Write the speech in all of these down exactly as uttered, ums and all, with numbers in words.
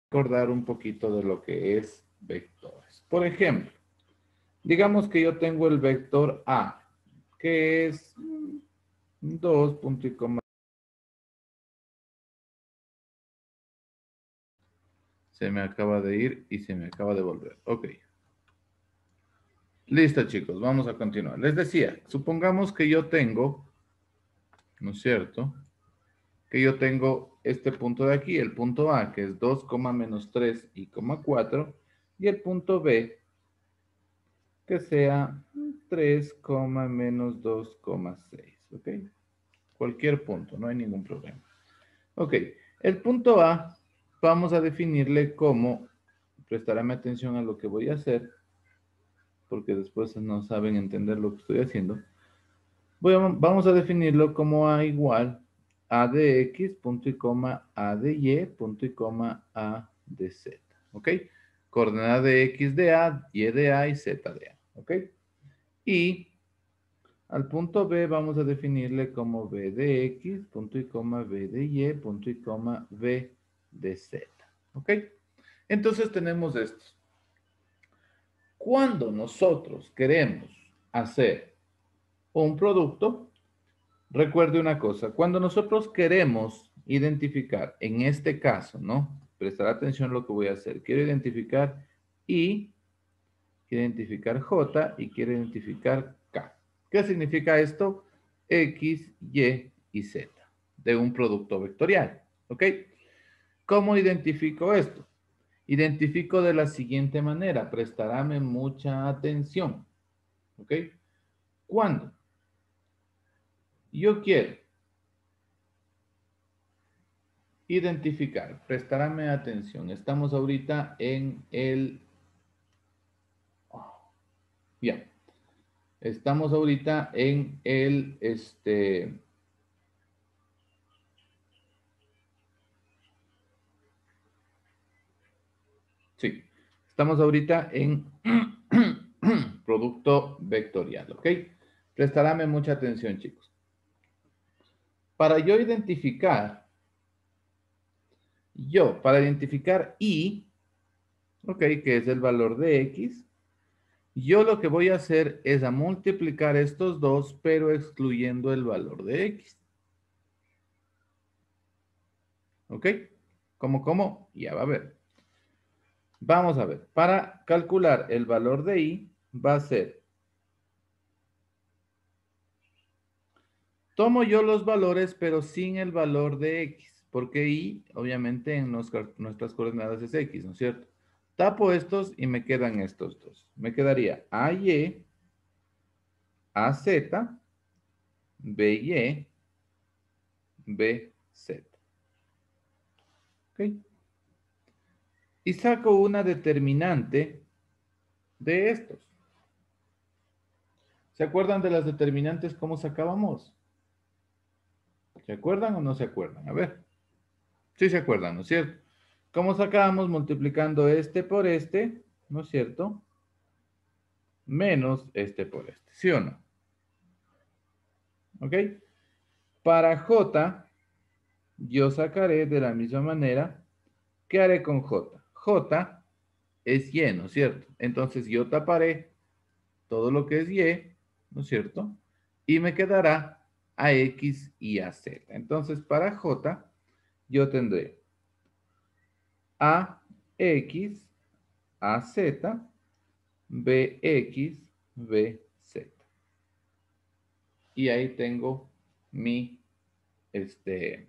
recordar un poquito de lo que es vectores. Por ejemplo, digamos que yo tengo el vector A, que es dos punto y coma. Se me acaba de ir y se me acaba de volver. Ok. Listo, chicos. Vamos a continuar. Les decía, supongamos que yo tengo, ¿no es cierto? Que yo tengo este punto de aquí, el punto A, que es dos, menos tres y coma cuatro, y el punto B, que sea tres, menos dos, seis. ¿Ok? Cualquier punto, no hay ningún problema. Ok, el punto A vamos a definirle como, prestarme atención a lo que voy a hacer, porque después no saben entender lo que estoy haciendo. Voy a, vamos a definirlo como A igual a de X, punto y coma, A de Y, punto y coma, A de Z. ¿Ok? Coordenada de X de A, Y de A y Z de A. ¿Ok? Y al punto B vamos a definirle como B de X, punto y coma, B de Y, punto y coma, B de Z. ¿Ok? Entonces tenemos esto. Cuando nosotros queremos hacer un producto, recuerde una cosa, cuando nosotros queremos identificar, en este caso, ¿no? Prestar atención a lo que voy a hacer. Quiero identificar I, quiero identificar J y quiero identificar K. ¿Qué significa esto? X, Y y Z de un producto vectorial. ¿Ok? ¿Cómo identifico esto? Identifico de la siguiente manera. Prestarme mucha atención. ¿Ok? Cuando yo quiero identificar, prestarme atención. Estamos ahorita en el... Oh, ya. Estamos ahorita en el, este... Sí. Estamos ahorita en producto vectorial, ¿ok? Prestarme mucha atención, chicos. Para yo identificar, yo, para identificar I, ok, que es el valor de X, yo lo que voy a hacer es a multiplicar estos dos, pero excluyendo el valor de X. ¿Ok? ¿Cómo, cómo? Ya va a ver. Vamos a ver. Para calcular el valor de I, va a ser... Tomo yo los valores, pero sin el valor de X, porque I, obviamente, en nuestras coordenadas es X, ¿no es cierto? Tapo estos y me quedan estos dos. Me quedaría A Y, A Z, B Y, B Z. ¿Ok? Y saco una determinante de estos. ¿Se acuerdan de las determinantes cómo sacábamos? ¿Se acuerdan o no se acuerdan? A ver. Sí se acuerdan, ¿no es cierto? ¿Cómo sacábamos? Multiplicando este por este, ¿no es cierto? Menos este por este, ¿sí o no? ¿Ok? Para J, yo sacaré de la misma manera. ¿Qué haré con J? J es Y, ¿no es cierto? Entonces yo taparé todo lo que es Y, ¿no es cierto? Y me quedará a X y a Z. Entonces para J, yo tendré a X, a Z, bx, bz. Y ahí tengo mi, este,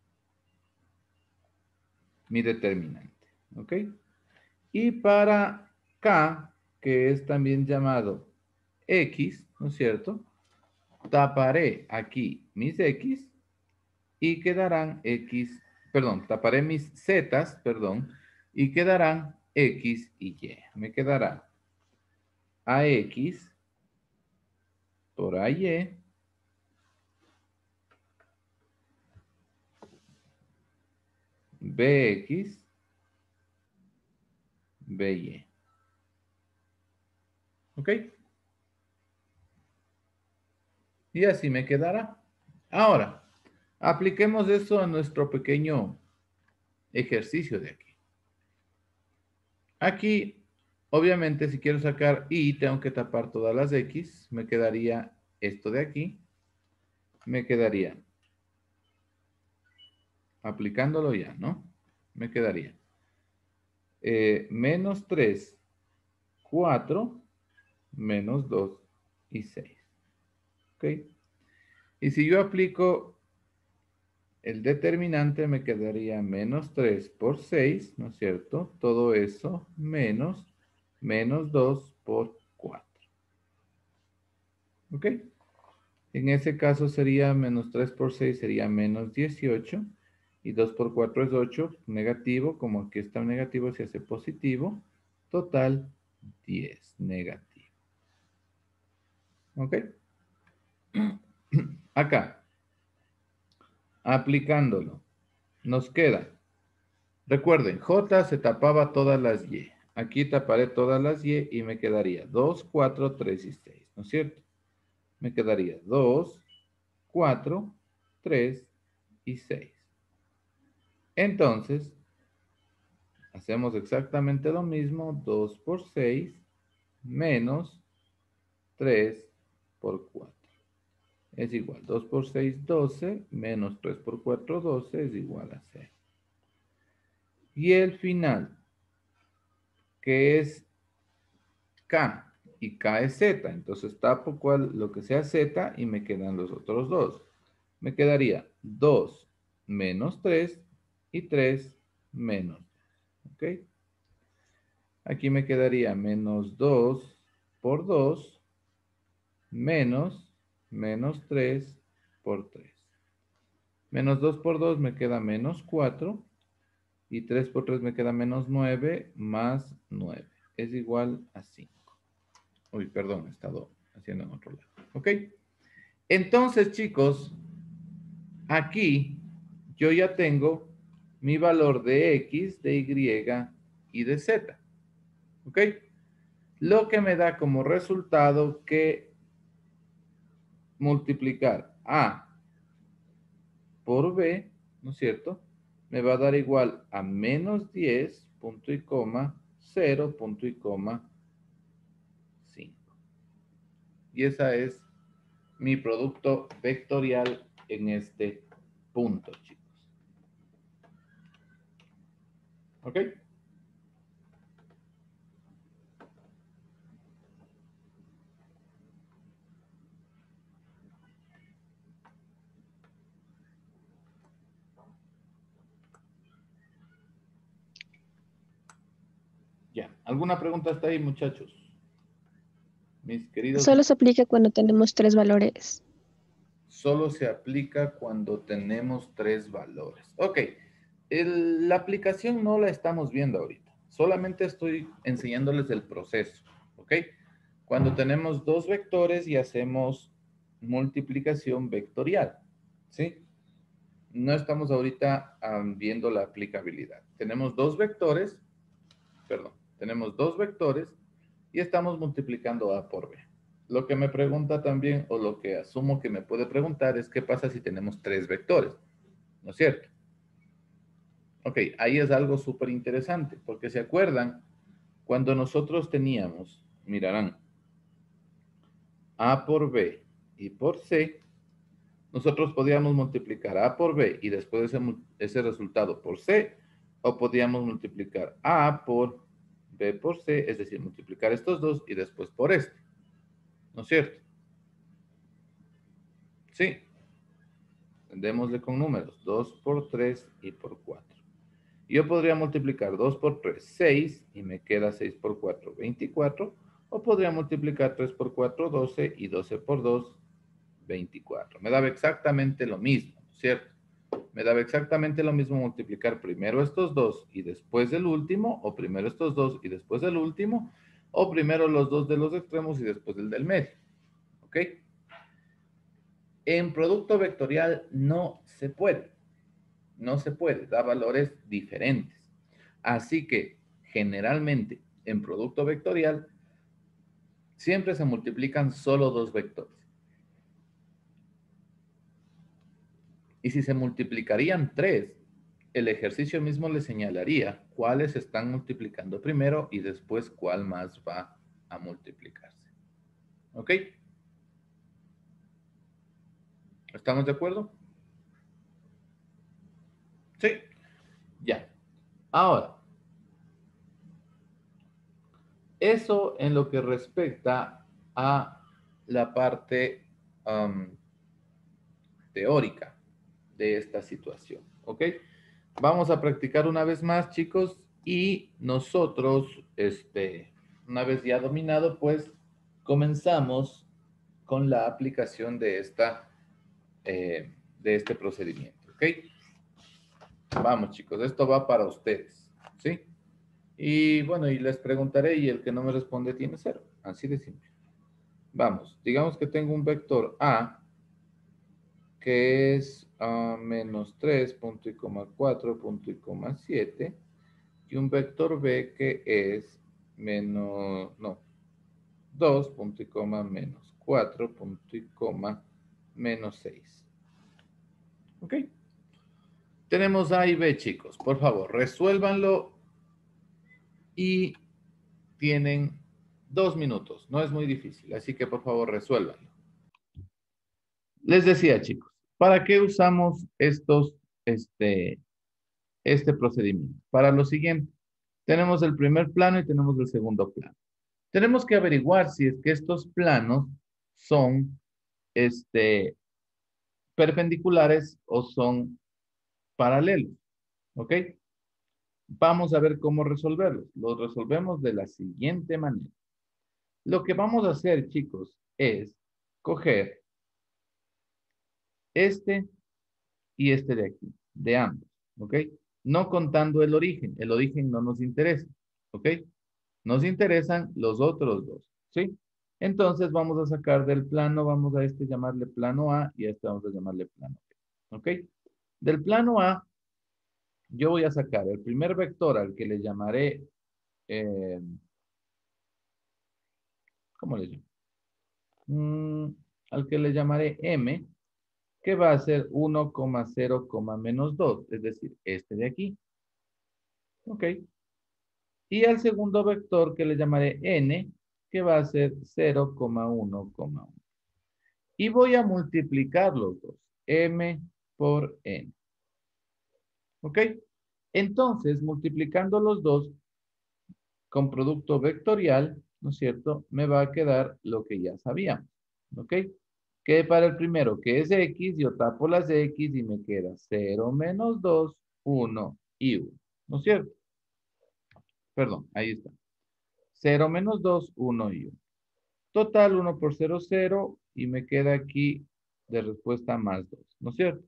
mi determinante. ¿Ok? Y para K, que es también llamado X, ¿no es cierto? Taparé aquí mis X y quedarán X, perdón, taparé mis Z, perdón, y quedarán X y Y. Me quedará A X por A Y Bx, By. ¿Ok? Y así me quedará. Ahora, apliquemos eso a nuestro pequeño ejercicio de aquí. Aquí, obviamente, si quiero sacar y, tengo que tapar todas las X. Me quedaría esto de aquí. Me quedaría, aplicándolo ya, ¿no? Me quedaría eh, menos tres, cuatro, menos dos y seis. ¿Ok? Y si yo aplico el determinante, me quedaría menos tres por seis, ¿no es cierto? Todo eso menos menos dos por cuatro. ¿Ok? En ese caso sería menos tres por seis sería menos dieciocho. Y dos por cuatro es ocho. Negativo, como aquí está negativo, se hace positivo. Total, diez. Negativo. ¿Ok? Acá, aplicándolo, nos queda. Recuerden, J se tapaba todas las Y. Aquí taparé todas las Y y me quedaría dos, cuatro, tres y seis. ¿No es cierto? Me quedaría dos, cuatro, tres y seis. Entonces, hacemos exactamente lo mismo. dos por seis menos tres por cuatro. Es igual. dos por seis, doce. Menos tres por cuatro, doce. Es igual a cero. Y el final, que es K. Y K es Z. Entonces tapo cual, lo que sea Z y me quedan los otros dos. Me quedaría dos menos tres y tres menos dos. ¿Ok? Aquí me quedaría menos dos por dos menos menos tres por tres. Menos dos por dos me queda menos cuatro. Y tres por tres me queda menos nueve más nueve. Es igual a cinco. Uy, perdón, he estado haciendo en otro lado. ¿Ok? Entonces, chicos, aquí yo ya tengo mi valor de X, de Y y de Z. ¿Ok? Lo que me da como resultado que multiplicar A por B, ¿no es cierto? Me va a dar igual a menos diez, punto y coma, cero, punto y coma, cinco. Y esa es mi producto vectorial en este punto, chicos. ¿Ok? Ya. ¿Alguna pregunta hasta ahí, muchachos? Mis queridos. Solo se aplica cuando tenemos tres valores. Solo se aplica cuando tenemos tres valores. Ok. El, la aplicación no la estamos viendo ahorita. Solamente estoy enseñándoles el proceso. ¿Ok? Cuando tenemos dos vectores y hacemos multiplicación vectorial. ¿Sí? No estamos ahorita um, viendo la aplicabilidad. Tenemos dos vectores, perdón, tenemos dos vectores y estamos multiplicando A por B. Lo que me pregunta también, o lo que asumo que me puede preguntar, es qué pasa si tenemos tres vectores, ¿no es cierto? Ok, ahí es algo súper interesante, porque se acuerdan, cuando nosotros teníamos, mirarán, A por B y por C, nosotros podíamos multiplicar A por B y después ese, ese resultado por C, o podíamos multiplicar A por B por C, es decir, multiplicar estos dos y después por este. ¿No es cierto? Sí. Démosle con números. dos por tres y por cuatro. Yo podría multiplicar dos por tres, seis, y me queda seis por cuatro, veinticuatro. O podría multiplicar tres por cuatro, doce, y doce por dos, veinticuatro. Me daba exactamente lo mismo, ¿cierto? Me daba exactamente lo mismo multiplicar primero estos dos y después el último, o primero estos dos y después el último, o primero los dos de los extremos y después el del medio. ¿Ok? En producto vectorial no se puede. No se puede, da valores diferentes. Así que generalmente en producto vectorial siempre se multiplican solo dos vectores. Y si se multiplicarían tres, el ejercicio mismo le señalaría cuáles están multiplicando primero y después cuál más va a multiplicarse. ¿Ok? ¿Estamos de acuerdo? Sí. Ya. Ahora, eso en lo que respecta a la parte um, teórica de esta situación. ¿Ok? Vamos a practicar una vez más, chicos, y nosotros, este, una vez ya dominado, pues comenzamos con la aplicación de, esta, eh, de este procedimiento. ¿Ok? Vamos, chicos, esto va para ustedes. ¿Sí? Y bueno, y les preguntaré y el que no me responde tiene cero. Así de simple. Vamos, digamos que tengo un vector A que es uh, menos tres, punto y coma cuatro, punto y coma siete, y un vector B que es menos, no, dos, punto y coma menos cuatro, punto y coma menos seis. ¿Ok? Tenemos A y B, chicos. Por favor, resuélvanlo y tienen dos minutos. No es muy difícil, así que por favor resuélvanlo. Les decía, chicos, ¿para qué usamos estos, este, este procedimiento? Para lo siguiente, tenemos el primer plano y tenemos el segundo plano. Tenemos que averiguar si es que estos planos son este, perpendiculares o son paralelos, ¿ok? Vamos a ver cómo resolverlos. Los resolvemos de la siguiente manera. Lo que vamos a hacer, chicos, es coger este y este de aquí, de ambos, ¿ok? No contando el origen. El origen no nos interesa, ¿ok? Nos interesan los otros dos, ¿sí? Entonces vamos a sacar del plano, vamos a este llamarle plano A y a este vamos a llamarle plano B, ¿ok? Del plano A, yo voy a sacar el primer vector al que le llamaré, eh, ¿cómo le llamo? Mm, al que le llamaré M, que va a ser uno coma cero, menos dos, es decir, este de aquí, ¿ok? Y al segundo vector que le llamaré N, que va a ser cero coma uno, uno. Y voy a multiplicar los dos, M por N. ¿Ok? Entonces, multiplicando los dos con producto vectorial, ¿no es cierto? Me va a quedar lo que ya sabíamos. ¿Ok? Que para el primero, que es X, yo tapo las X y me queda cero menos dos, uno y uno. ¿No es cierto? Perdón, ahí está. cero menos dos, uno y uno. Total, uno por cero, cero, y me queda aquí de respuesta más dos, ¿no es cierto?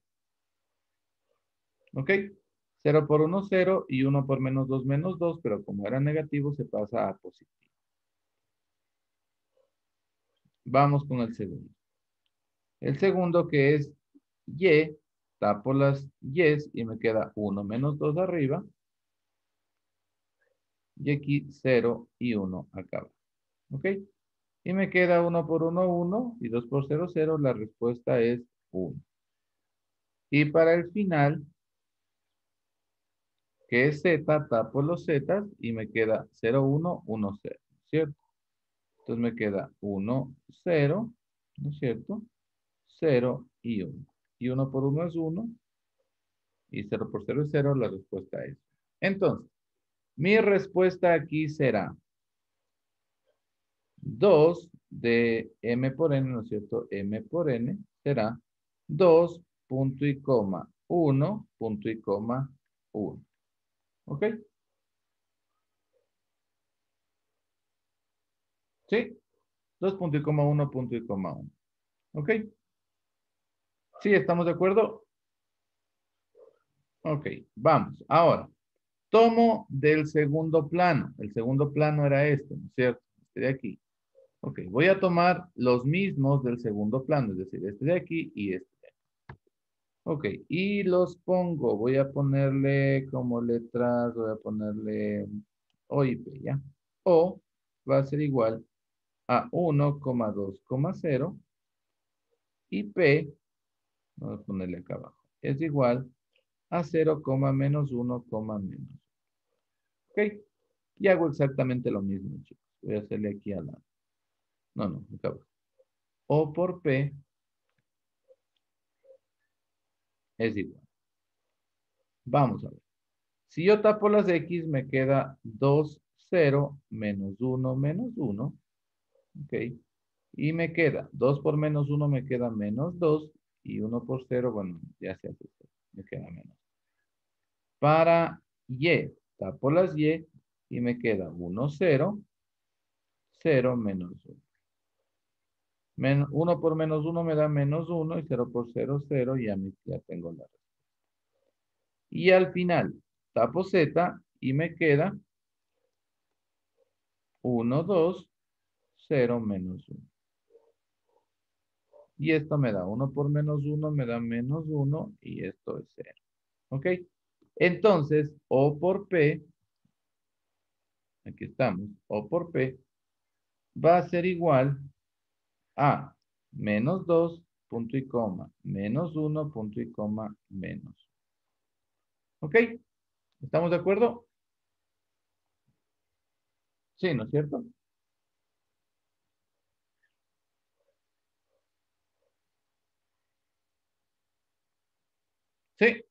¿Ok? cero por uno, cero, y uno por menos dos, menos dos, pero como era negativo, se pasa a positivo. Vamos con el segundo. El segundo que es Y, tapo las Y's y me queda uno menos dos arriba, y aquí cero y uno acá abajo. ¿Ok? Y me queda uno por uno, uno, y dos por cero, cero, la respuesta es uno. Y para el final, que es Z, tapo los Z y me queda cero, uno, uno, cero, ¿cierto? Entonces me queda uno, cero, ¿no es cierto? cero y uno. Y uno por uno es uno y cero por cero es cero, la respuesta es. Entonces, mi respuesta aquí será dos de M por N, ¿no es cierto? M por N será dos punto y coma uno punto y coma uno. ¿Ok? ¿Sí? dos punto y coma uno punto y coma uno. ¿Ok? ¿Sí? ¿Estamos de acuerdo? Ok, vamos. Ahora, tomo del segundo plano. El segundo plano era este, ¿no es cierto? Este de aquí. Ok, voy a tomar los mismos del segundo plano, es decir, este de aquí y este de aquí. Ok, y los pongo. Voy a ponerle como letras, voy a ponerle O y P, ¿ya? O va a ser igual a uno coma dos coma cero y P, vamos a ponerle acá abajo, es igual a cero, menos uno, menos. ¿Ok? Y hago exactamente lo mismo, chicos. Voy a hacerle aquí al lado. No, no, acá abajo. O por P es igual. Vamos a ver. Si yo tapo las X, me queda dos, cero, menos uno, menos uno. ¿Ok? Y me queda dos por menos uno, me queda menos dos. Y uno por cero, bueno, ya se hace cero. Me queda menos. Para Y, tapo las Y y me queda uno, cero, cero, menos uno. Men, uno por menos uno me da menos uno y cero por cero, cero. Y ya, me, ya tengo la respuesta. Y al final, tapo Z y me queda uno, dos, cero, menos uno. Y esto me da uno por menos uno, me da menos uno y esto es cero. ¿Ok? Entonces, O por P, aquí estamos, O por P, va a ser igual a menos dos, punto y coma, menos uno, punto y coma, menos. ¿Ok? ¿Estamos de acuerdo? Sí, ¿no es cierto? Sí,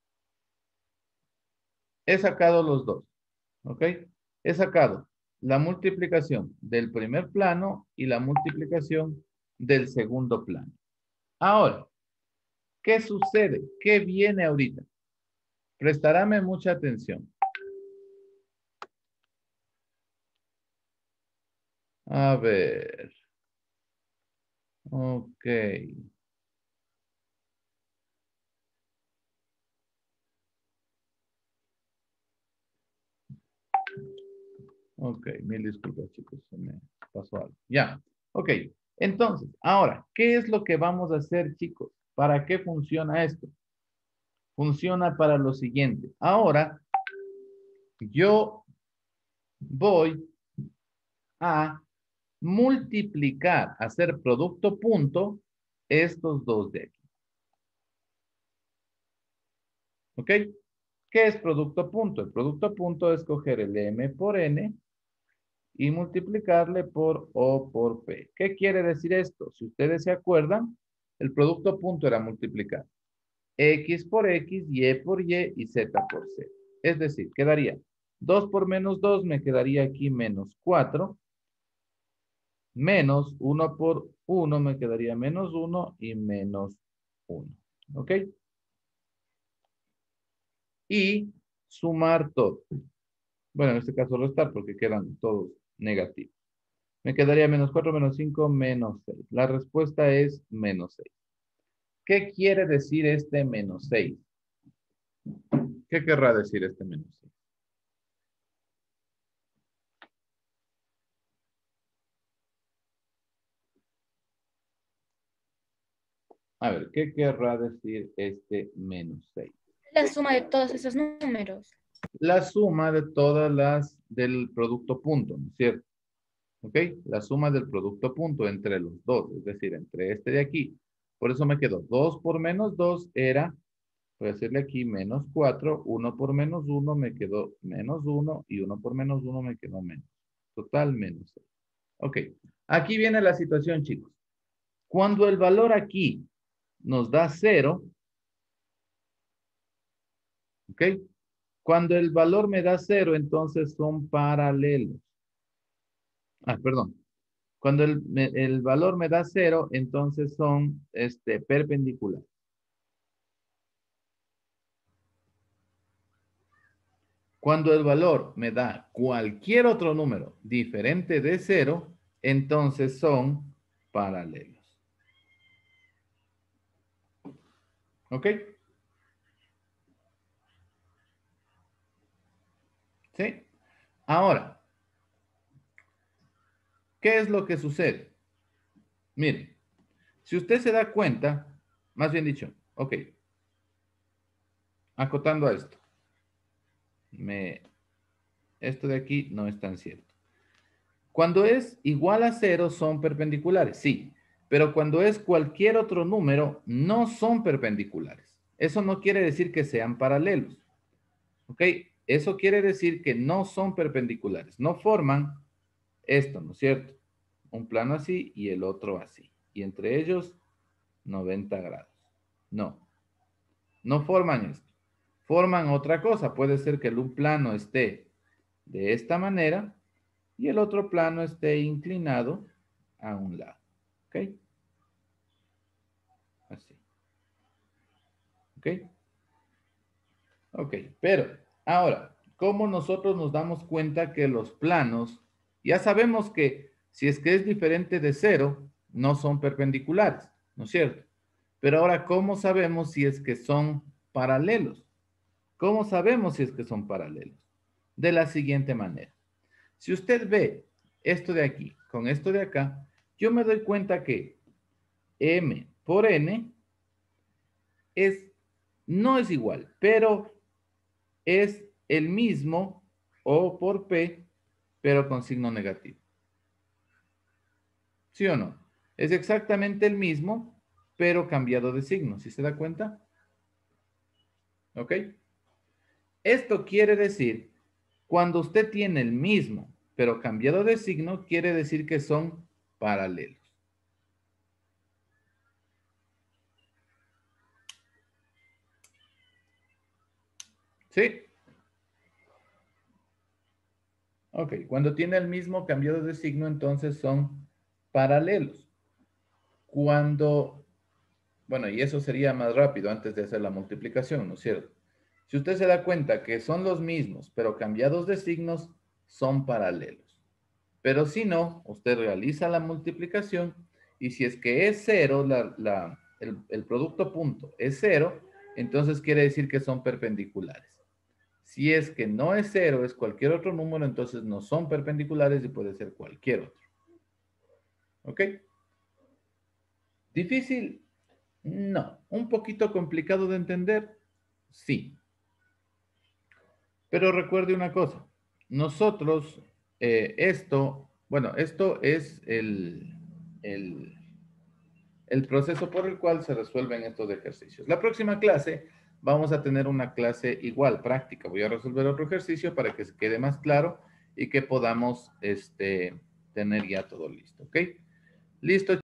he sacado los dos. ¿Ok? He sacado la multiplicación del primer plano y la multiplicación del segundo plano. Ahora, ¿qué sucede? ¿Qué viene ahorita? Prestarame mucha atención. A ver. Ok. Ok, mil disculpas, chicos. Se me pasó algo. Ya. Ok. Entonces, ahora, ¿qué es lo que vamos a hacer, chicos? ¿Para qué funciona esto? Funciona para lo siguiente. Ahora, yo voy a multiplicar, hacer producto punto, estos dos de aquí. ¿Ok? ¿Qué es producto punto? El producto punto es coger el M por N y multiplicarle por O por P. ¿Qué quiere decir esto? Si ustedes se acuerdan, el producto punto era multiplicar X por X, Y por Y y Z por Z. Es decir, quedaría dos por menos dos, me quedaría aquí menos cuatro. Menos uno por uno me quedaría menos uno y menos uno. ¿Ok? Y sumar todo. Bueno, en este caso restar porque quedan todos negativos. Me quedaría menos cuatro, menos cinco, menos seis. La respuesta es menos seis. ¿Qué quiere decir este menos seis? ¿Qué querrá decir este menos seis? A ver, ¿qué querrá decir este menos seis? La suma de todos esos números. La suma de todas las del producto punto, ¿no es cierto? ¿Ok? La suma del producto punto entre los dos, es decir, entre este de aquí. Por eso me quedó dos por menos dos era, voy a hacerle aquí menos cuatro, uno por menos uno me quedó menos uno y uno por menos uno me quedó menos. Total menos seis. Ok, aquí viene la situación, chicos. Cuando el valor aquí nos da cero, ¿ok? Cuando el valor me da cero, entonces son paralelos. Ah, perdón. Cuando el, me- el valor me da cero, entonces son este, perpendiculares. Cuando el valor me da cualquier otro número diferente de cero, entonces son paralelos. ¿Ok? ¿Sí? Ahora, ¿qué es lo que sucede? Miren, si usted se da cuenta, más bien dicho, ok, acotando a esto, me, esto de aquí no es tan cierto. Cuando es igual a cero son perpendiculares, sí, pero cuando es cualquier otro número no son perpendiculares. Eso no quiere decir que sean paralelos. ¿Ok? Eso quiere decir que no son perpendiculares. No forman esto, ¿no es cierto? Un plano así y el otro así. Y entre ellos, noventa grados. No. No forman esto. Forman otra cosa. Puede ser que un plano esté de esta manera y el otro plano esté inclinado a un lado. ¿Ok? Así. ¿Ok? Ok, pero ahora, ¿cómo nosotros nos damos cuenta que los planos, ya sabemos que si es que es diferente de cero, no son perpendiculares, ¿no es cierto? Pero ahora, ¿cómo sabemos si es que son paralelos? ¿Cómo sabemos si es que son paralelos? De la siguiente manera. Si usted ve esto de aquí con esto de acá, yo me doy cuenta que m por n es, no es igual, pero es el mismo O por P, pero con signo negativo. ¿Sí o no? Es exactamente el mismo, pero cambiado de signo. ¿Sí se da cuenta? ¿Ok? Esto quiere decir, cuando usted tiene el mismo, pero cambiado de signo, quiere decir que son paralelos. ¿Sí? Ok, cuando tiene el mismo cambiado de signo, entonces son paralelos. Cuando, bueno, y eso sería más rápido antes de hacer la multiplicación, ¿no es cierto? Si usted se da cuenta que son los mismos, pero cambiados de signos, son paralelos. Pero si no, usted realiza la multiplicación y si es que es cero, la, la, el, el producto punto es cero, entonces quiere decir que son perpendiculares. Si es que no es cero, es cualquier otro número, entonces no son perpendiculares y puede ser cualquier otro. ¿Ok? ¿Difícil? No. ¿Un poquito complicado de entender? Sí. Pero recuerde una cosa. Nosotros, eh, esto, bueno, esto es el, el, el proceso por el cual se resuelven estos ejercicios. La próxima clase vamos a tener una clase igual, práctica. Voy a resolver otro ejercicio para que se quede más claro y que podamos este, tener ya todo listo. ¿Ok? Listo.